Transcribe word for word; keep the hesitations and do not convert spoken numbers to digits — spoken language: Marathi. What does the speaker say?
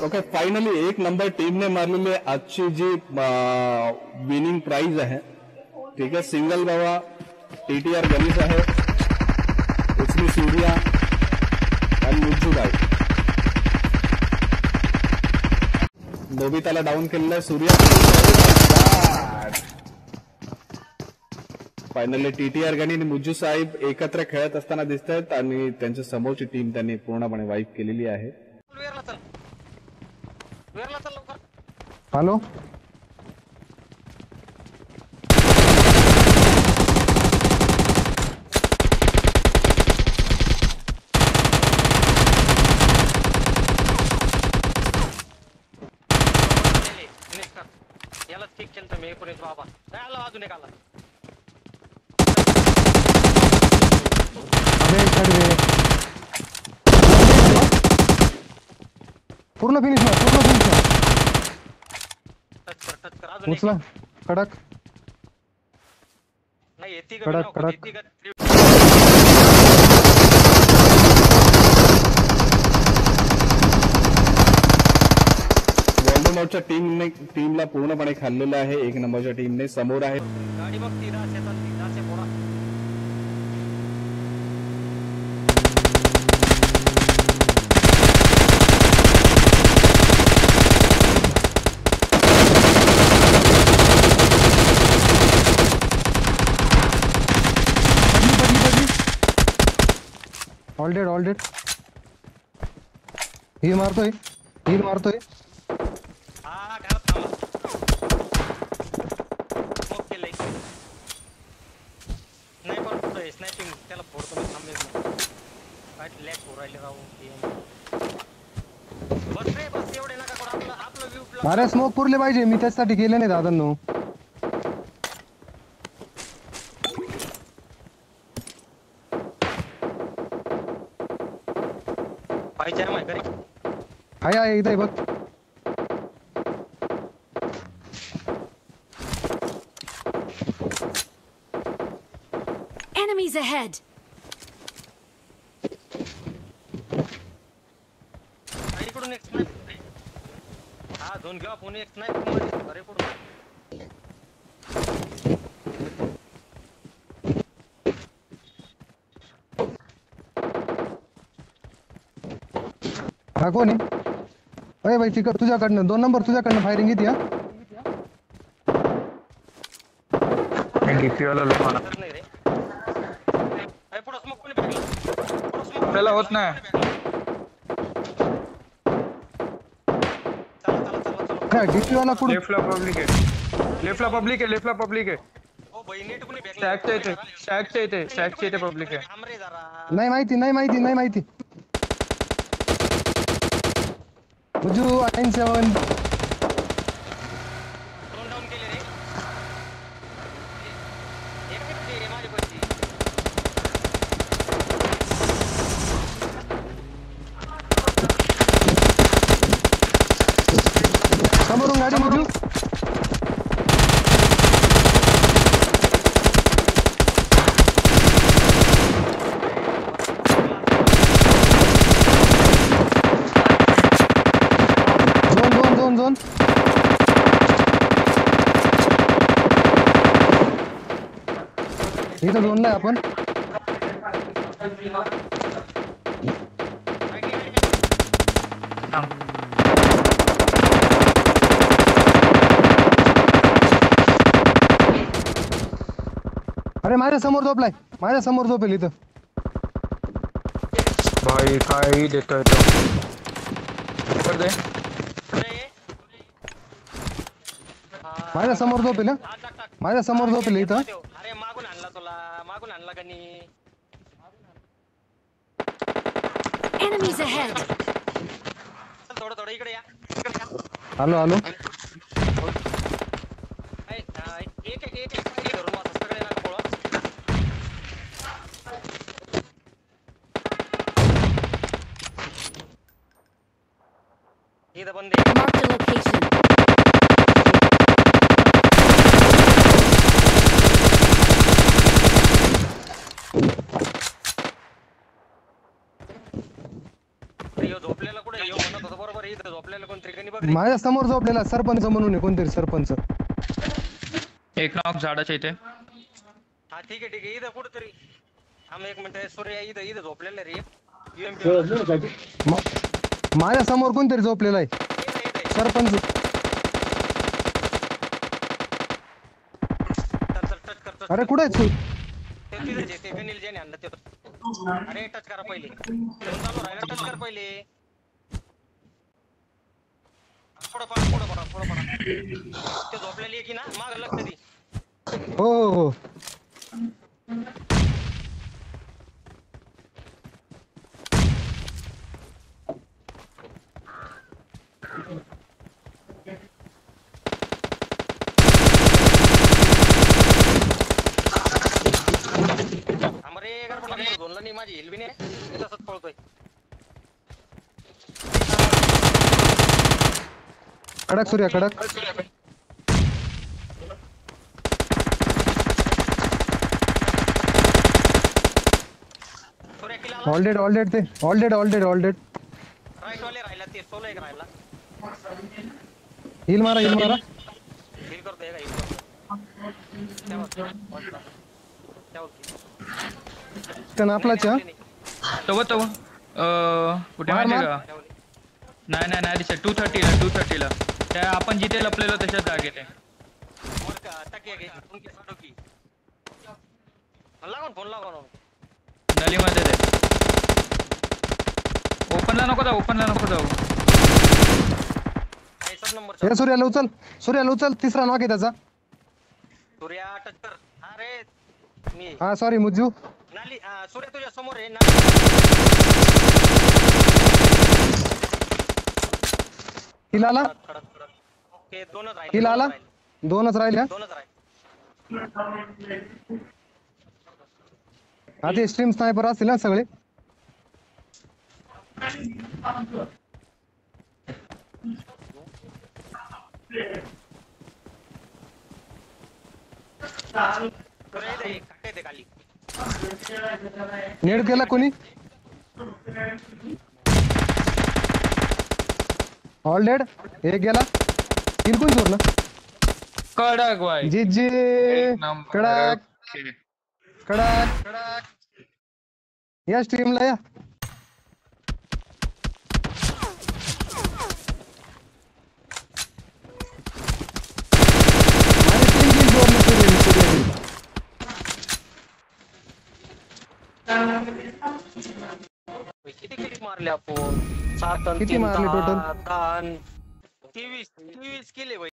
ओके फायनली एक नंबर टीमने मारलेली आजची जी विनिंग प्राइज आहे, ठीक आहे, सिंगल बाबा टीटीआर गणेश आहे, उसमें सूर्या आणि मुज्जूभाई नोबिताला डाऊन केलेलं आहे. सूर्या फायनली टीटीआर गणी आणि मुज्जू साहेब एकत्र खेळत असताना दिसत आहेत आणि त्यांच्या समोरची टीम त्यांनी पूर्णपणे वाईप केलेली आहे. हॅलो याला ठीक केलं मी एकोणीस बाबा नाही आला अजून एक आला. पूर्ण फिनिश ना पूर्ण फिनिश ना टच कर टच कर अजून उचला कडक नाही येती का कडक कडक येती का नंबरच्या टीमने टीमला पूर्णपणे खाल्लेलं आहे. एक नंबरच्या टीमने समोर आहे. गाडी बघ ती रास येतात ती रास आहे पोरा all dead all dead heal मारतोय हील मारतोय हा घरात थांबा ओके लाईक स्नायपर पुढे स्नायपिंग त्याला फोडतो मी थांबेल काय लॅग हो राहिले राहू बस रे बस एवढे नका करू आपलं आपलं व्ह्यू अरे स्मोक पुरले पाहिजे मी त्यासाठी केले नाही दादांनो. पाहिजे माय घरी हाय हाय इथे बघ enemies ahead. इकडून एक स्नाइपर हा दोन घेऊ आपण एक स्नाइपर मध्ये अरे कुठून हा कोण आहे अरे भाई तिकड तुझ्याकडनं दोन नंबर तुझ्याकडनं फायरिंग येते. हा डीपी वाला लोक मला नाही रे अरे पुढे स्मोक कोणी फेकला पुढे स्मोक आपल्याला होत नाही. चला चला चला चला डीपी वाला कुठे लेफ्टला पब्लिक आहे लेफ्टला पब्लिक आहे लेफ्टला पब्लिक आहे. ओ भाई नीट कोणी फेकला स्टॅकच्या इथे स्टॅकच्या इथे स्टॅकच्या इथे पब्लिक आहे. थांब रे जरा नाही माहिती नाही माहिती नाही माहिती मुजू नाईन सेवन दोन डाऊन केले रे एक एक रे माझी बच्ची समोरून गाडी मुजू झोन झोन इथं झोन नाही आपण अरे माझ्या समोर झोपलाय माझ्या समोर झोपेल इथं भाई काय देतोय तो कर दे माझ्या समोर झोपेल माझ्या समोर झोपेल इथं. अरे मागून आणला तुला मागून आणला का नी Enemies ahead. चल थोडं थोडं इकडे या इकडे या आलो आलो एक एक एक एक धरून वाचा सगळे ना पोळा इथं बंदे Marked a location. यो झोपलेला कुठे यो म्हणत होता बरोबर इथं झोपले झोपलेलं कोणतरी गणी बघ रे. माझ्या समोर झोपलेला सरपंच म्हणून आहे कोणतरी सरपंच. एक नॉक झाडाच्या इथे. हा ठीक आहे ठीक आहे इथं कुठतरी आम्ही एक मिनिट सूर्य इथं इथं झोपलेलं रे यूएमपी म- माझ्या समोर कोणतरी झोपलेला आहे सरपंच. टच करतो अरे कुठे आहे तू? ते तिथं जे ते गणील जेने आणलं ते अरे टच करा पहिले चालू राहिला टच कर पहिले पुढं पडा पुढं पडा पुढं पडा ते झोपलेली आहे की ना माग लक्ष दे. हो हो हो अमरे गडबड नको झोनला नाही माझी हेल्बी नाही मी तसंच पळतोय. कडक सूर्या कडक. सूर्य किला आला ऑल डेड ऑल डेड ते all dead all dead all dead. Right वाले राहिला ते सोलो एक राहिला हिल मारा हिल मारा. हिल करतोय का हिल करतोय टन आपलाच आहे, तव तव अं, कुठे मार, माहिती मार. का? नाही नाही नाही दिसत. टू थर्टीला टू थर्टीला त्या आपण जिथे लपलेलो तशाच जागेत आहे. मर का टकिया घे तुमची साडो की लागून फोन लागून गलीमध्ये ते ओपनला नको जाऊ ओपनला नको जाऊ. आई सब नंबर हे सूर्याला उचल सूर्याला उचल. तिसरा नॉक आहे त्याचा. सूर्या टच कर अरे मी हा सॉरी मुज्जू. नाली आ, सूर्य तुझ्या समोर आहे नाली हिल आला खडक खडक खडक ओके दोनच राहिले हिल आला. दोनच राहिले. दोनच राहिल्या. दोनच राहिले आता स्ट्रीम स्नायपर असतील ना सगळे. सूर्य इथे एक खड्डे ते खाली नेड केला कोणी? All dead. एक गेला. हिल कोण सोडलं? कडक बाई. जी जी एक नंबर. कडक ओके. कडक कडक. या स्ट्रीमला या. माझी तीन किल जोरली सूर्य सूर्याची. किती किती मारले आपण सात आणि किती तीन मारले दहा, total? दहा आणि तेवीस तेवीस केले भाई.